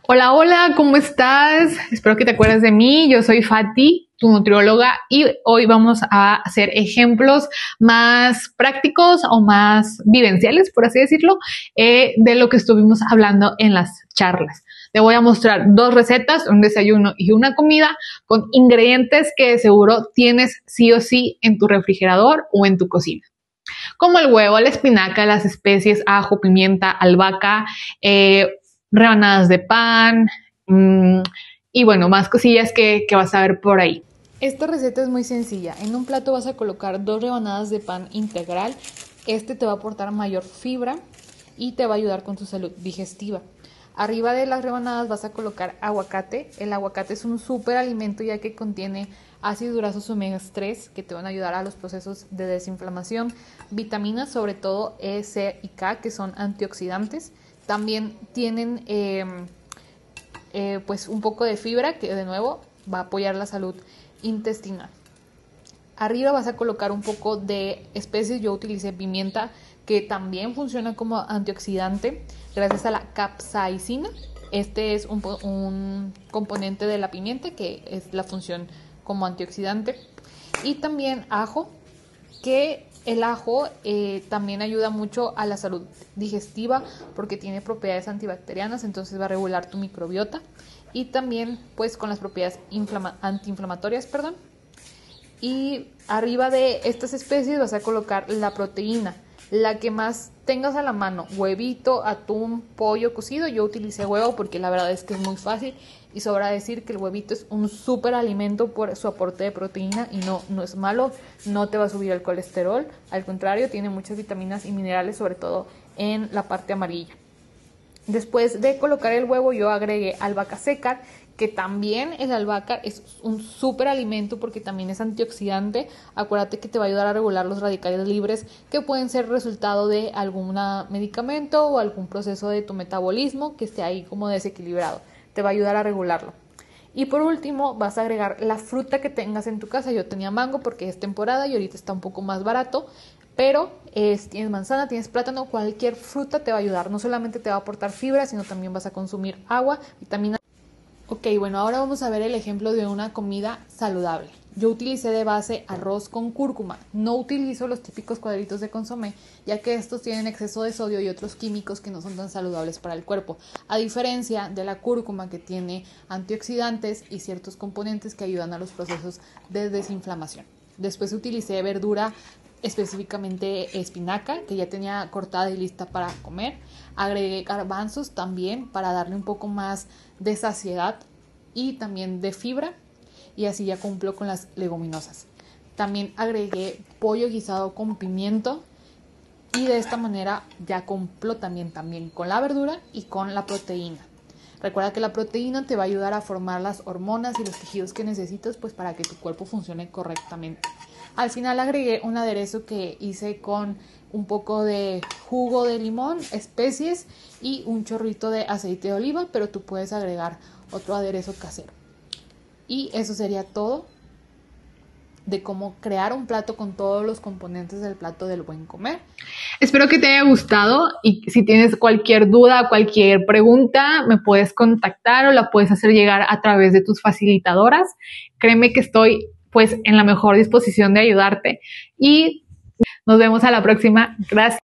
Hola, hola, ¿cómo estás? Espero que te acuerdes de mí. Yo soy Fati, tu nutrióloga, y hoy vamos a hacer ejemplos más prácticos o más vivenciales, por así decirlo, de lo que estuvimos hablando en las charlas. Te voy a mostrar dos recetas, un desayuno y una comida, con ingredientes que seguro tienes sí o sí en tu refrigerador o en tu cocina, como el huevo, la espinaca, las especies, ajo, pimienta, albahaca, rebanadas de pan y bueno, más cosillas que vas a ver por ahí. Esta receta es muy sencilla. En un plato vas a colocar 2 rebanadas de pan integral. Este te va a aportar mayor fibra y te va a ayudar con tu salud digestiva. Arriba de las rebanadas vas a colocar aguacate. El aguacate es un súper alimento ya que contiene ácidos grasos omega 3 que te van a ayudar a los procesos de desinflamación, vitaminas, sobre todo E, C y K, que son antioxidantes. También tienen pues un poco de fibra que de nuevo va a apoyar la salud intestinal. Arriba vas a colocar un poco de especies. Yo utilicé pimienta, que también funciona como antioxidante gracias a la capsaicina. Este es un componente de la pimienta que es la función como antioxidante. Y también ajo, que el ajo también ayuda mucho a la salud digestiva porque tiene propiedades antibacterianas, entonces va a regular tu microbiota y también pues con las propiedades antiinflamatorias, perdón. Y arriba de estas especies vas a colocar la proteína, la que más tengas a la mano: huevito, atún, pollo cocido. Yo utilicé huevo porque la verdad es que es muy fácil, y sobra decir que el huevito es un súper alimento por su aporte de proteína y no es malo, no te va a subir el colesterol, al contrario, tiene muchas vitaminas y minerales, sobre todo en la parte amarilla. Después de colocar el huevo, yo agregué albahaca seca, que también el albahaca es un súper alimento porque también es antioxidante. Acuérdate que te va a ayudar a regular los radicales libres que pueden ser resultado de algún medicamento o algún proceso de tu metabolismo que esté ahí como desequilibrado. Te va a ayudar a regularlo. Y por último vas a agregar la fruta que tengas en tu casa. Yo tenía mango porque es temporada y ahorita está un poco más barato, pero tienes manzana, tienes plátano, cualquier fruta te va a ayudar. No solamente te va a aportar fibra, sino también vas a consumir agua, vitamina. Ok, bueno, ahora vamos a ver el ejemplo de una comida saludable. Yo utilicé de base arroz con cúrcuma. No utilizo los típicos cuadritos de consomé, ya que estos tienen exceso de sodio y otros químicos que no son tan saludables para el cuerpo, a diferencia de la cúrcuma, que tiene antioxidantes y ciertos componentes que ayudan a los procesos de desinflamación. Después utilicé verdura, específicamente espinaca, que ya tenía cortada y lista para comer. Agregué garbanzos también para darle un poco más de saciedad y también de fibra, y así ya cumplo con las leguminosas. También agregué pollo guisado con pimiento y de esta manera ya cumplo también con la verdura y con la proteína. Recuerda que la proteína te va a ayudar a formar las hormonas y los tejidos que necesitas pues para que tu cuerpo funcione correctamente. Al final agregué un aderezo que hice con un poco de jugo de limón, especies y un chorrito de aceite de oliva, pero tú puedes agregar otro aderezo casero. Y eso sería todo de cómo crear un plato con todos los componentes del plato del buen comer. Espero que te haya gustado, y si tienes cualquier duda, cualquier pregunta, me puedes contactar o la puedes hacer llegar a través de tus facilitadoras. Créeme que estoy pues en la mejor disposición de ayudarte, y nos vemos a la próxima. Gracias.